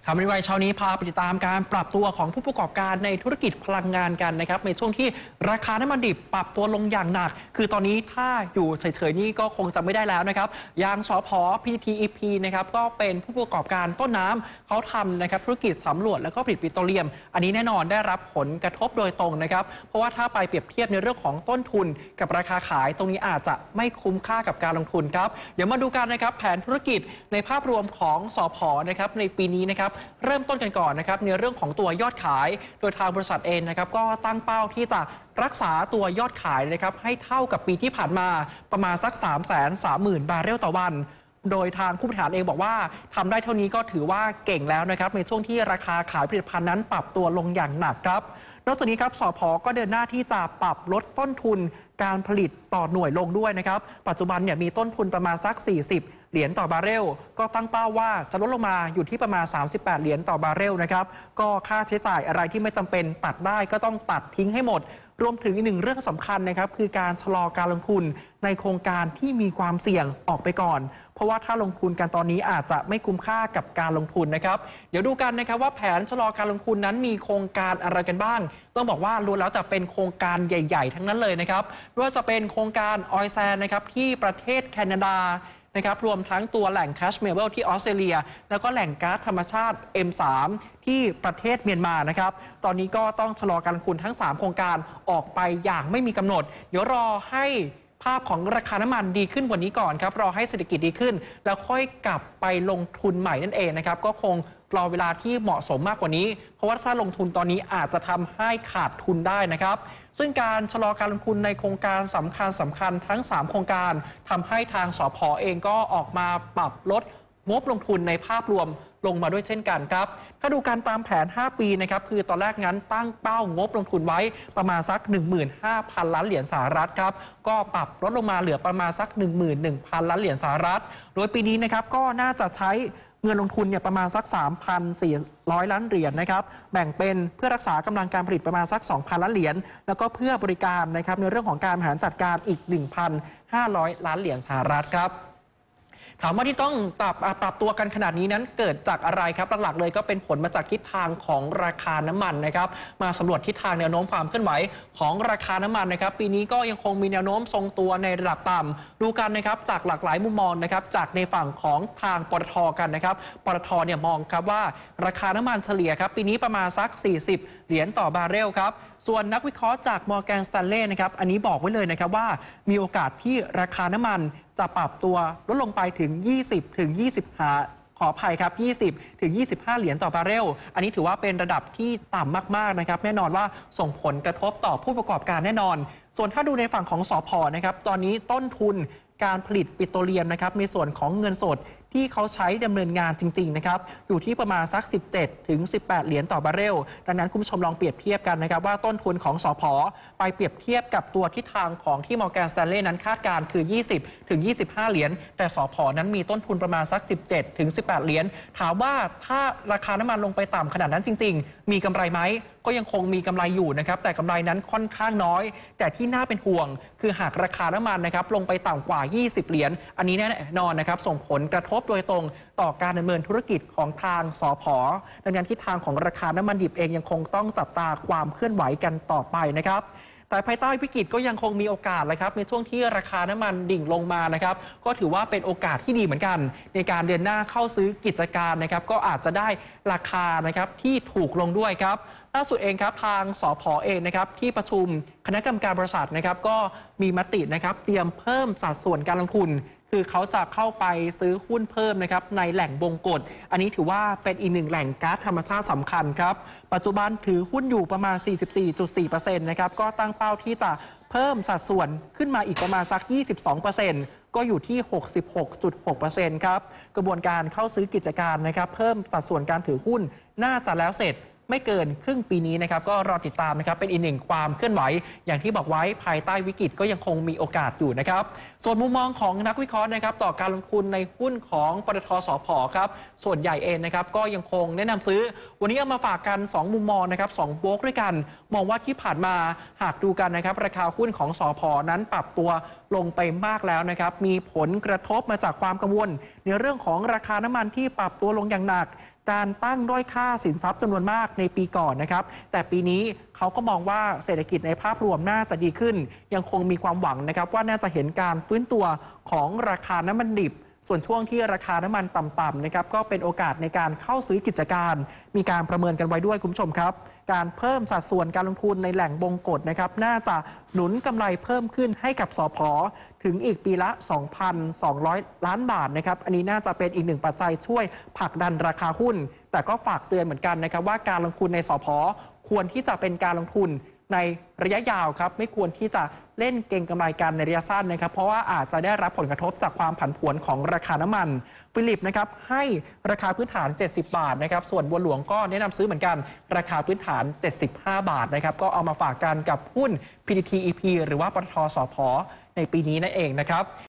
ข่าวในวัยเช้านี้พาไปติดตามการปรับตัวของผู้ประกอบการในธุรกิจพลังงานกันนะครับในช่วงที่ราคาน้ำมันดิบปรับตัวลงอย่างหนักคือตอนนี้ถ้าอยู่เฉยๆนี่ก็คงจะไม่ได้แล้วนะครับอย่างสผ. PTTEP นะครับก็เป็นผู้ประกอบการต้นน้ำเขาทำนะครับธุรกิจสำรวจแล้วก็ผลิตปิโตรเลียมอันนี้แน่นอนได้รับผลกระทบโดยตรงนะครับเพราะว่าถ้าไปเปรียบเทียบในเรื่องของต้นทุนกับราคาขายตรงนี้อาจจะไม่คุ้มค่ากับการลงทุนครับเดี๋ยวมาดูกันนะครับแผนธุรกิจในภาพรวมของสผ. นะครับในปีนี้นะครับเริ่มต้นกันก่อนนะครับในเรื่องของตัวยอดขายโดยทางบริษัทเองนะครับก็ตั้งเป้าที่จะรักษาตัวยอดขายนะครับให้เท่ากับปีที่ผ่านมาประมาณสัก 330,000 บาร์เรลต่อวันโดยทางผู้บริหารเองบอกว่าทำได้เท่านี้ก็ถือว่าเก่งแล้วนะครับในช่วงที่ราคาขายผลิตภัณฑ์นั้นปรับตัวลงอย่างหนักครับนอกจากนี้ครับสผ.ก็เดินหน้าที่จะปรับลดต้นทุนการผลิตต่อหน่วยลงด้วยนะครับปัจจุบันเนี่ยมีต้นทุนประมาณสัก40 เหรียญต่อบาร์เรลก็ตั้งเป้าว่าจะลดลงมาอยู่ที่ประมาณ38 เหรียญต่อบาร์เรลนะครับก็ค่าใช้จ่ายอะไรที่ไม่จำเป็นตัดได้ก็ต้องตัดทิ้งให้หมดรวมถึงอีกหนึ่งเรื่องสำคัญนะครับคือการชะลอการลงทุนในโครงการที่มีความเสี่ยงออกไปก่อนเพราะว่าถ้าลงทุนกันตอนนี้อาจจะไม่คุ้มค่ากับการลงทุนนะครับเดี๋ยวดูกันนะครับว่าแผนชะลอการลงทุนนั้นมีโครงการอะไรกันบ้างต้องบอกว่าล้วนแล้วแต่เป็นโครงการใหญ่ๆทั้งนั้นเลยนะครับไม่ว่าจะเป็นโครงการออยแซนนะครับที่ประเทศแคนาดานะครับรวมทั้งตัวแหล่งแคชเมเบิลที่ออสเตรเลียแล้วก็แหล่งก๊าซธรรมชาติ M3 ที่ประเทศเมียนมานะครับตอนนี้ก็ต้องชะลอการลงทุนทั้ง3โครงการออกไปอย่างไม่มีกำหนดเดี๋ยวรอให้ภาพของราคาน้ำมันดีขึ้นกว่านี้ก่อนครับรอให้เศรษฐกิจดีขึ้นแล้วค่อยกลับไปลงทุนใหม่นั่นเองนะครับก็คงรอเวลาที่เหมาะสมมากกว่านี้เพราะว่าถ้าลงทุนตอนนี้อาจจะทำให้ขาดทุนได้นะครับซึ่งการชะลอการลงทุนในโครงการสำคัญทั้ง3โครงการทำให้ทางสผ.เองก็ออกมาปรับลดงบลงทุนในภาพรวมลงมาด้วยเช่นกันครับถ้าดูการตามแผน5ปีนะครับคือตอนแรกงั้นตั้งเป้างบลงทุนไว้ประมาณสัก 15,000 ล้านเหรียญสหรัฐครับก็ปรับลดลงมาเหลือประมาณสัก 11,000 ล้านเหรียญสหรัฐโดยปีนี้นะครับก็น่าจะใช้เงินลงทุนเนี่ยประมาณสัก 3,400 ล้านเหรียญนะครับแบ่งเป็นเพื่อรักษากำลังการผลิตประมาณสัก 2,000 ล้านเหรียญแล้วก็เพื่อบริการนะครับในเรื่องของการบริหารจัดการอีก 1,500 ล้านเหรียญสหรัฐครับถามว่าที่ต้องปรับตัวกันขนาดนี้นั้นเกิดจากอะไรครับหลักๆเลยก็เป็นผลมาจากทิศทางของราคาน้ำมันนะครับมาสำรวจทิศทางแนวโน้มความเคลื่อนไหวของราคาน้ำมันนะครับปีนี้ก็ยังคงมีแนวโน้มทรงตัวในระดับต่ำดูกันนะครับจากหลากหลายมุมมองนะครับจากในฝั่งของทางปตท.กันนะครับปตท.เนี่ยมองครับว่าราคาน้ำมันเฉลี่ยครับปีนี้ประมาณสัก40 เหรียญต่อบาร์เรลครับส่วนนักวิเคราะห์จากมอร์แกนสแตนเลย์นะครับอันนี้บอกไว้เลยนะครับว่ามีโอกาสที่ราคาน้ำมันจะปรับตัวลดลงไปถึง20 ขออภัยครับ20 ถึง 25 เหรียญต่อบาร์เรลอันนี้ถือว่าเป็นระดับที่ต่ำมากๆนะครับแน่นอนว่าส่งผลกระทบต่อผู้ประกอบการแน่นอนส่วนถ้าดูในฝั่งของสผ.นะครับตอนนี้ต้นทุนการผลิตปิโตรเลียมนะครับในส่วนของเงินสดที่เขาใช้ดำเนินงานจริงๆนะครับอยู่ที่ประมาณสัก17 ถึง 18 เหรียญต่อบาร์เรลดังนั้นคุณผู้ชมลองเปรียบเทียบกันนะครับว่าต้นทุนของสผ.ไปเปรียบเทียบกับตัวทิศทางของที่มอร์แกนสแตนเลย์นั้นคาดการณ์คือ20 ถึง 25 เหรียญแต่สผ.นั้นมีต้นทุนประมาณสัก17 ถึง 18 เหรียญถามว่าถ้าราคาน้ำมันลงไปต่ำขนาดนั้นจริงๆมีกำไรไหมก็ยังคงมีกำไรอยู่นะครับแต่กำไรนั้นค่อนข้างน้อยแต่ที่น่าเป็นห่วงคือหากราคาน้ำมันนะครับลงไปต่ำกว่า20 เหรียญอันนี้แน่นอนนะครับส่งผลกระทบโดยตรงต่อการดำเนินธุรกิจของทางสผ.ดังนั้นทิศทางของราคาน้ำมันดิบเองยังคงต้องจับตาความเคลื่อนไหวกันต่อไปนะครับแต่ภายใต้วิกฤตก็ยังคงมีโอกาสเลยครับในช่วงที่ราคาน้ำมันดิ่งลงมานะครับก็ถือว่าเป็นโอกาสที่ดีเหมือนกันในการเดินหน้าเข้าซื้อกิจการนะครับก็อาจจะได้ราคานะครับที่ถูกลงด้วยครับล่าสุดเองครับทางสผ.เองนะครับที่ประชุมคณะกรรมการบริษัทนะครับก็มีมตินะครับเตรียมเพิ่มสัดส่วนการลงทุนคือเขาจะเข้าไปซื้อหุ้นเพิ่มนะครับในแหล่งบงกฎอันนี้ถือว่าเป็นอีกหนึ่งแหล่งก๊าซธรรมชาติสำคัญครับปัจจุบันถือหุ้นอยู่ประมาณ 44.4% นะครับก็ตั้งเป้าที่จะเพิ่มสัดส่วนขึ้นมาอีกประมาณสัก 22%ก็อยู่ที่ 66.6% ครับกระบวนการเข้าซื้อกิจการนะครับเพิ่มสัดส่วนการถือหุ้นน่าจะแล้วเสร็จไม่เกินครึ่งปีนี้นะครับก็รอติดตามนะครับเป็นอีกหนึ่งความเคลื่อนไหวอย่างที่บอกไว้ภายใต้วิกฤตก็ยังคงมีโอกาสอยู่นะครับส่วนมุมมองของนักวิเคราะห์นะครับต่อการลงทุนในหุ้นของปตท.สผ.ครับส่วนใหญ่เองนะครับก็ยังคงแนะนำซื้อวันนี้เอามาฝากกัน2มุมมองนะครับ2โบรกด้วยกันมองว่าที่ผ่านมาหากดูกันนะครับราคาหุ้นของสผ.นั้นปรับตัวลงไปมากแล้วนะครับมีผลกระทบมาจากความกังวลในเรื่องของราคาน้ำมันที่ปรับตัวลงอย่างหนักการตั้งด้อยค่าสินทรัพย์จำนวนมากในปีก่อนนะครับแต่ปีนี้เขาก็มองว่าเศรษฐกิจในภาพรวมน่าจะดีขึ้นยังคงมีความหวังนะครับว่าน่าจะเห็นการฟื้นตัวของราคาน้ำมันดิบส่วนช่วงที่ราคาน้ำมันต่ำๆนะครับก็เป็นโอกาสในการเข้าซื้อกิจการมีการประเมินกันไว้ด้วยคุณผู้ชมครับการเพิ่มสัดส่วนการลงทุนในแหล่งบงกฎนะครับน่าจะหนุนกำไรเพิ่มขึ้นให้กับสผ.ถึงอีกปีละ 2,200 ล้านบาทนะครับอันนี้น่าจะเป็นอีกหนึ่งปัจจัยช่วยผลักดันราคาหุ้นแต่ก็ฝากเตือนเหมือนกันนะครับว่าการลงทุนในสผ.ควรที่จะเป็นการลงทุนในระยะยาวครับไม่ควรที่จะเล่นเก็งกำไรกันในระยะสั้นนะครับเพราะว่าอาจจะได้รับผลกระทบจากความผันผวนของราคาน้ำมันฟิลิปนะครับให้ราคาพื้นฐาน70 บาทนะครับส่วนบัวหลวงก็แนะนำซื้อเหมือนกันราคาพื้นฐาน75 บาทนะครับก็เอามาฝากกันกับหุ้น PTTEP หรือว่าปตท.สผ.ในปีนี้นั่นเองนะครับ